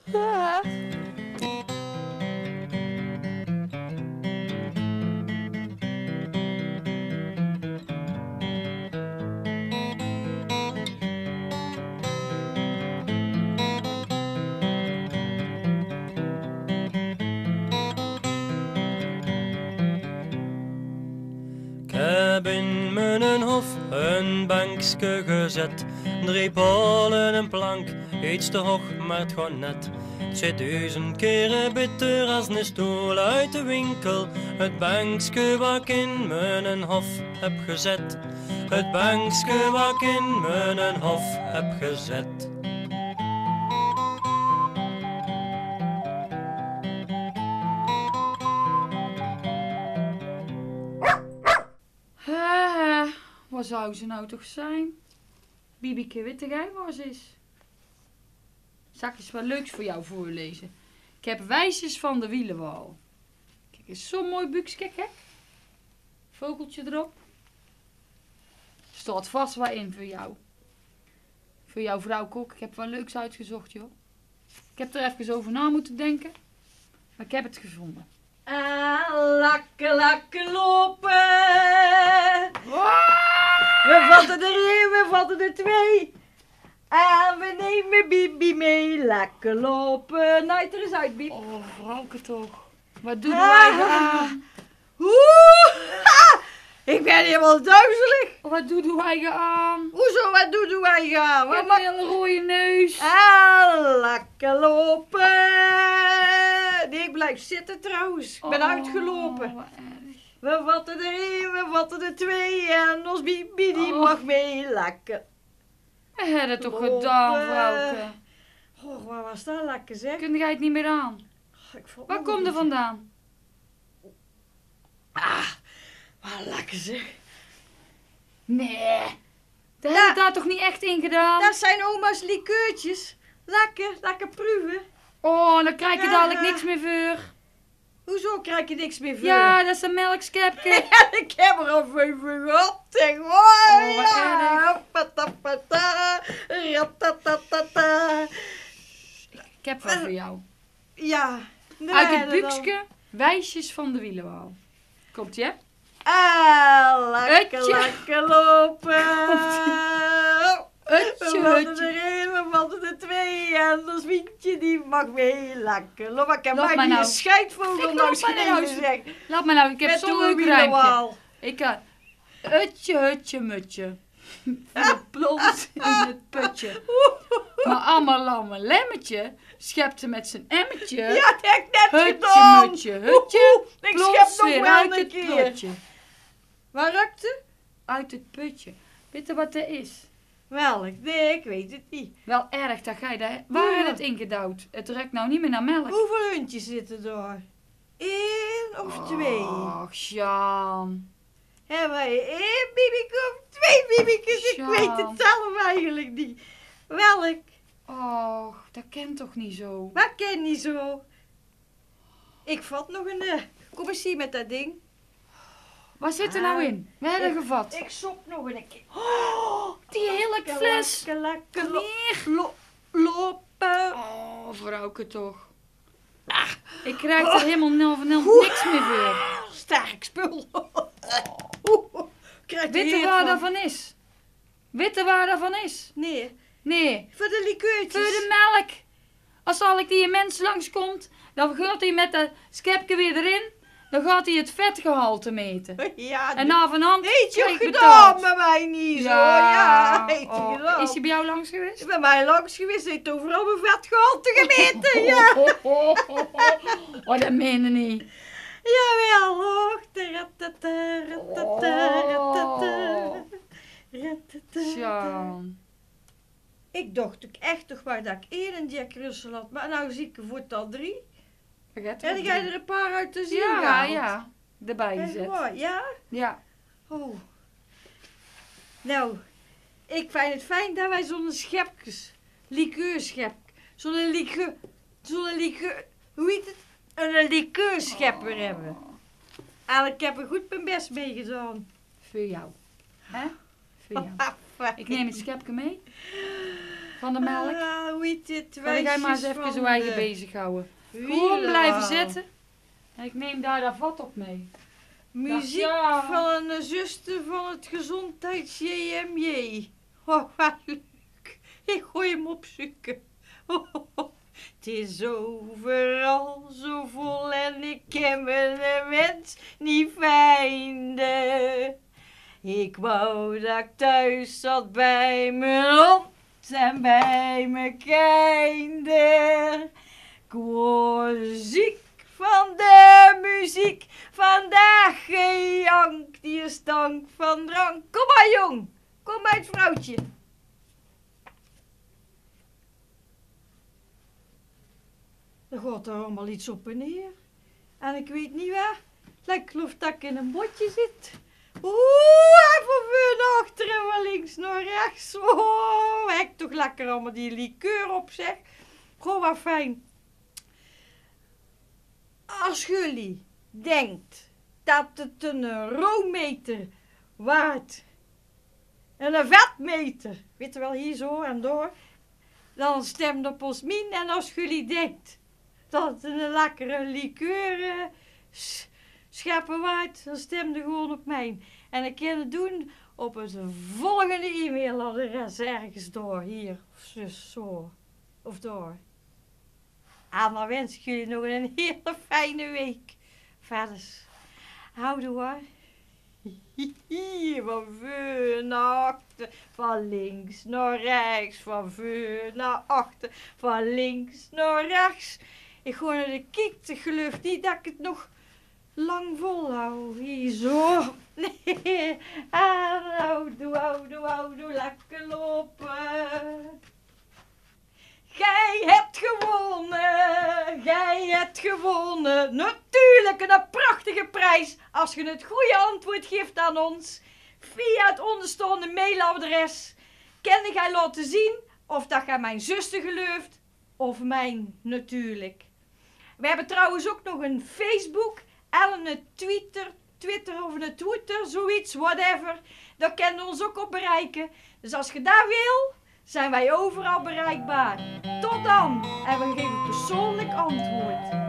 Ah. Ik heb in mijn hof een bankske gezet, 3 polen, een plank, iets te hoog, maar het gewoon net. Het zit 1000 keren bitter als een stoel uit de winkel. Het bankske wat ik in mijn hof heb gezet. Het bankske wat ik in mijn hof heb gezet. Wat zou ze nou toch zijn? Bibieke, weet jij waar ze is? Zal ik eens wat leuks voor jou voorlezen? Ik heb wijsjes van de wielenwal. Kijk, is zo'n mooi buksje, kijk. Vogeltje erop. Staat vast wat in voor jou. Voor jouw vrouw Kok. Ik heb wat leuks uitgezocht, joh. Ik heb er even over na moeten denken. Maar ik heb het gevonden. Lakken lopen. We vatten er 1, we vatten er 2. En we nemen Bibi mee. Lekker lopen. Nou, er eens uit, Bibi. Oh, vrouwke toch. Wat doe jij aan? Ik ben helemaal duizelig. Wat doe jij aan? Hoezo, wat doe wij gaan? Je hebt een hele rode neus. Lekker lopen. Nee, ik blijf zitten trouwens. Ik ben uitgelopen. Wat erg. We vatten er 1, we vatten er 2. En ons Bibi die mag mee. Lekker. We hebben het toch Lopen. gedaan, vrouwke. Oh, waar was dat lekker zeg? Kun jij het niet meer aan? Waar komt er vandaan? Wat lekker zeg. Nee. Dat heb je daar toch niet echt in gedaan? Dat zijn oma's likeurtjes. Lekker proeven. Oh, dan krijg je dadelijk niks meer voor. Hoezo krijg je niks meer voor? Ja, dat is een melkskepje. Ik heb er al 5 gehad. Zeg Oh, hoor. wat erg. Patapata. Ratatatata. Ik heb wat voor jou. Ja. Uit het buksje, wijsjes van de wielenwal. Komt je? Lekker, Utje. lekker lopen. We Utje, vatten utje. er 1, we vatten er 2 en ons Wientje die mag mee. Lekker lopen. Ik heb Laat mij maar die nou. scheidvogel Ik nou loop maar naar huis. geschreven zeg. Laat maar nou, ik heb Met zo'n de leuk rijmpje. wielenwal. Ik kan... Utje, hutje, mutje. De plons in het putje. Maar allemaal lamme lemmetje schept ze met zijn emmetje. Ja, dat heb ik net Hutje, gedaan. mutje, hutje. Ik Plons schep nog weer wel uit een het keer. putje. Waar ruikt het? Uit het putje. Weet je wat dat is? Welk? Nee, ik weet het niet. Wel erg dat jij daar... Waar heb je het ingedouwd? Het ruikt nou niet meer naar melk. Hoeveel hondjes zitten er? 1 of 2? Och, Sjaan. Hebben wij 1 Bibieke of 2 Bibiekes? Ik Sjaan. weet het zelf eigenlijk niet. Welk? Och, dat kent toch niet zo? Wat ken je zo? Ik vat nog een... Kom eens hier met dat ding. Waar zit er nou in? We hebben gevat. Ik sop nog een keer. Die hele fles. Lekker Kom hier. lopen. Oh, vrouwke toch. Ik krijg er helemaal niks meer voor. Sterk spul. Weet je waar dat van is? Weet je waar dat van is? Nee, Nee, voor de likeurtjes. voor de melk. Als dadelijk die mens langskomt, dan gaat hij met dat schepje weer erin. Dan gaat hij het vetgehalte meten. Ja, En na van hand heeft je krijg ook ik gedaan betaald. bij mij niet zo. Ja, heeft je Oh, gedaan. is hij bij jou langs geweest? Is bij mij langs geweest, heeft overal mijn vetgehalte gemeten. Ja. Oh, dat meen je niet. Jawel, hoor. Taratata, ratata, ratata. Ratata. Sjaan. Ik dacht ook echt toch waar dat ik 1 Jack Russell had, maar nou zie ik er voor al 3. Vergeet En jij er een paar uit de ziel Ja, gehaald? ja. Erbij Echt gezet. waar, ja? Ja. Oh. Nou, ik vind het fijn dat wij zo'n likeurschep, zo'n likeur, hoe heet het? Een likeurschepper hebben. En ik heb er goed mijn best mee gedaan. Voor jou. Hè? Voor jou. Ik neem het schepje mee. Van de melk. Hoe hoe heet dit? Dan ga je maar eens even zo eigen bezighouden. Gewoon blijven zitten. En ik neem daar dat vat op mee. Muziek Ja. van een zuster van het gezondheids-JMJ. Oh, wat leuk. Ik gooi hem opzoeken. Het is overal zo vol en ik ken mijn mens niet vinden. Ik wou dat ik thuis zat bij mijn hond en bij mijn kinder. Ik word ziek van de muziek, vandaag gejank, die stank van drank. Kom maar jong, kom maar het vrouwtje. Er gaat er allemaal iets op en neer. En ik weet niet waar. Ik geloof dat ik in een botje zit. Oeh, even van achteren, van links naar rechts. Oh, ik toch lekker allemaal die liqueur op, zeg. Gewoon wat fijn. Als jullie denkt dat het een roommeter waard en een vetmeter, weet je wel, hier zo en door, dan stem op ons min. En als jullie denkt dat het een lekkere liqueur scheppen waard, dan stem er gewoon op mij. En ik kan het doen op het volgende e-mailadres ergens door, hier, of zo, of door. En dan wens ik jullie nog een hele fijne week. Verder, houdoe hoor. Van voor naar achter, van links naar rechts, van voor naar achter, van links naar rechts. Ik ga naar de kiek, ik geloof niet dat ik het nog lang volhoud. Hier zo. Nee, houdoe, lekker lopen. Jij hebt gewonnen. Natuurlijk een prachtige prijs als je het goede antwoord geeft aan ons. Via het onderstaande mailadres kan jij laten zien of dat jij mijn zuster gelooft of mijn natuurlijk. We hebben trouwens ook nog een Facebook en een Twitter of een Twitter, zoiets, whatever. Daar kan je ons ook op bereiken. Dus als je daar wil, zijn wij overal bereikbaar. Tot dan en we geven persoonlijk antwoord.